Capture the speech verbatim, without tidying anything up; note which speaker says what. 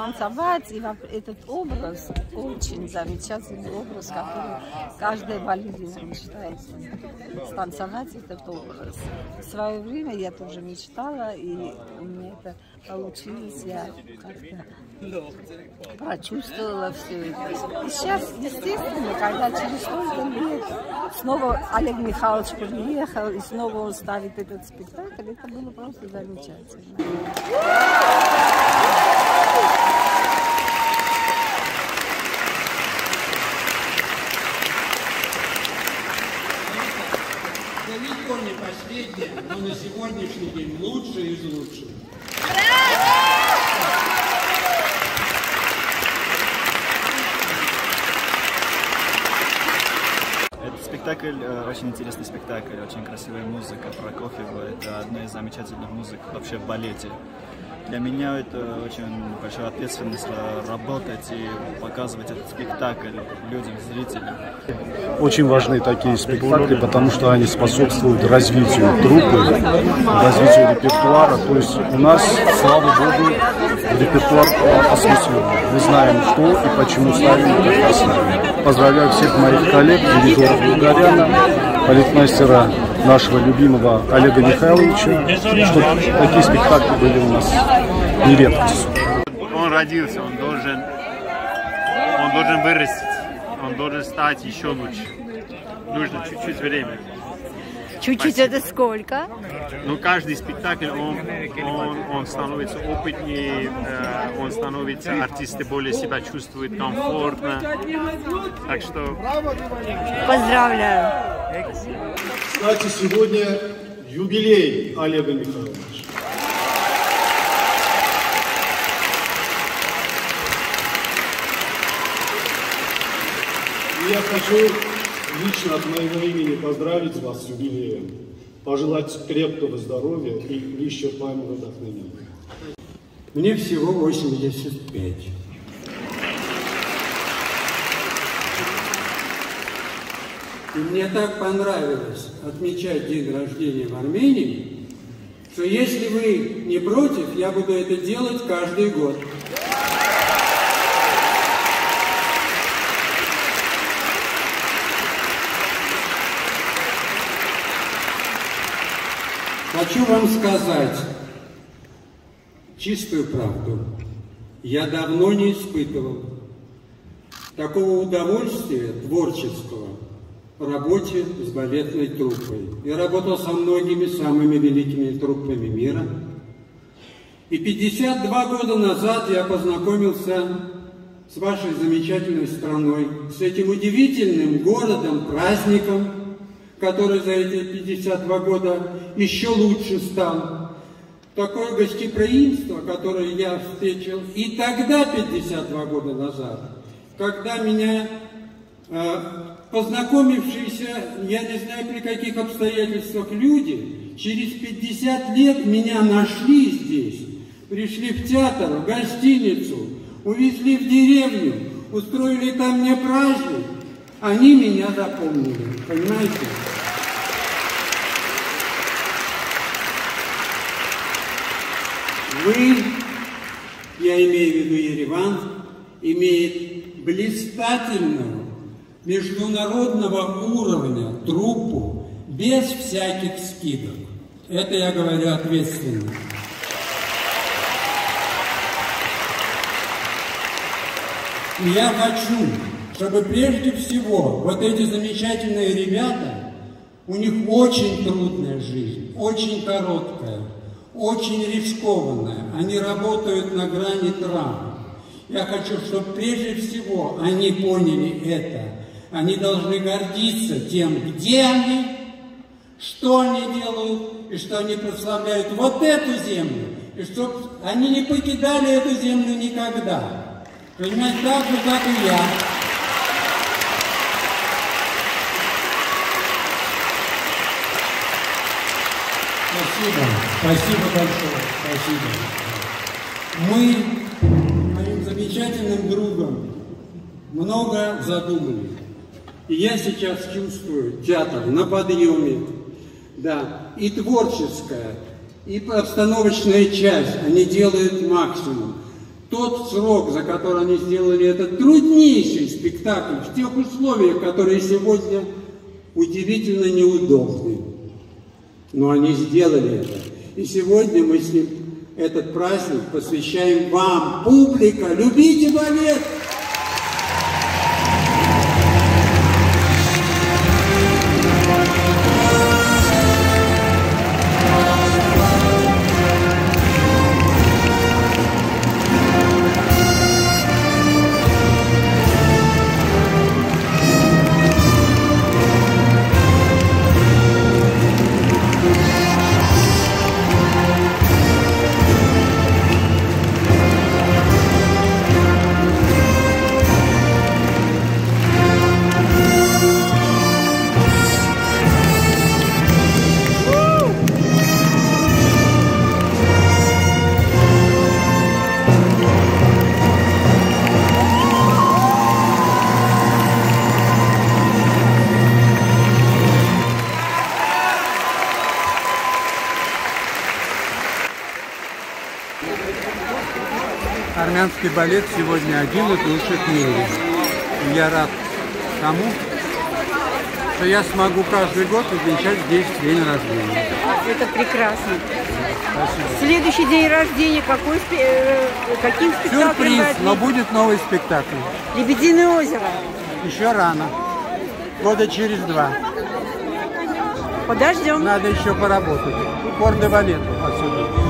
Speaker 1: станцевать, и этот образ, очень замечательный образ, который каждая балерина мечтает станцевать этот образ. В свое время я тоже мечтала, и у меня это получилось, я как-то прочувствовала все это. И сейчас, естественно, когда через столько лет снова Олег Михайлович приехал, и снова он ставит этот спектакль, это было просто замечательно.
Speaker 2: Далеко не последнее, но на сегодняшний день лучшее из лучших.
Speaker 3: Этот спектакль очень интересный спектакль, очень красивая музыка. Прокофьева — это одна из замечательных музык вообще в балете. Для меня это очень большая ответственность работать и показывать этот спектакль людям, зрителям.
Speaker 4: Очень важны такие спектакли, потому что они способствуют развитию труппы, развитию репертуара. То есть у нас, слава богу, репертуар осмыслен. Мы знаем, что и почему ставим и как ставим. Поздравляю всех моих коллег, дирижера Булгаряна, балетмейстера нашего любимого Олега Михайловича, чтобы такие спектакли были у нас не редкостью.
Speaker 5: Он родился, он должен, он должен вырасти, он должен стать еще лучше. Нужно чуть-чуть времени.
Speaker 6: Чуть-чуть это сколько?
Speaker 5: Ну, каждый спектакль, он, он, он становится опытнее, э, он становится, артисты более себя чувствуют комфортно. Так что...
Speaker 6: Поздравляю.
Speaker 4: Кстати, сегодня юбилей Олега Михайловича. И я хочу лично от моего имени поздравить вас с юбилеем, пожелать крепкого здоровья и неисчерпаемого вдохновения.
Speaker 2: Мне всего восемьдесят пять. И мне так понравилось отмечать день рождения в Армении, что если вы не против, я буду это делать каждый год. Хочу вам сказать чистую правду. Я давно не испытывал такого удовольствия творческого в работе с балетной труппой. Я работал со многими самыми великими труппами мира. И пятьдесят два года назад я познакомился с вашей замечательной страной, с этим удивительным городом, праздником, который за эти пятьдесят два года еще лучше стал. Такое гостеприимство, которое я встретил и тогда, пятьдесят два года назад, когда меня э, познакомившиеся, я не знаю при каких обстоятельствах, люди, через пятьдесят лет меня нашли здесь, пришли в театр, в гостиницу, увезли в деревню, устроили там мне праздник. Они меня запомнили, понимаете? Вы, я имею в виду Ереван, имеет блистательную, международного уровня труппу без всяких скидок. Это я говорю ответственно. И я хочу, чтобы прежде всего вот эти замечательные ребята, у них очень трудная жизнь, очень короткая, очень рискованная. Они работают на грани травм. Я хочу, чтобы прежде всего они поняли это. Они должны гордиться тем, где они, что они делают, и что они прославляют вот эту землю. И чтобы они не покидали эту землю никогда. Понимаете, так же, как и я. Спасибо. Спасибо большое. Спасибо. Мы моим замечательным другом много задумали. И я сейчас чувствую театр на подъеме. Да. И творческая, и обстановочная часть. Они делают максимум. тот срок, за который они сделали этот труднейший спектакль, в тех условиях, которые сегодня удивительно неудобны. Но они сделали это. И сегодня мы с ним этот праздник посвящаем вам, публика. Любите балет!
Speaker 7: Армянский балет сегодня один из лучших в мире. И я рад тому, что я смогу каждый год отмечать здесь день рождения.
Speaker 6: Это прекрасно.
Speaker 7: Спасибо.
Speaker 6: Следующий день рождения какой, э, каким спектаклем?
Speaker 7: Сюрприз, но будет новый спектакль.
Speaker 6: «Лебединое озеро».
Speaker 7: Еще рано. Года через два.
Speaker 6: Подождем.
Speaker 7: Надо еще поработать. Корды балету отсюда.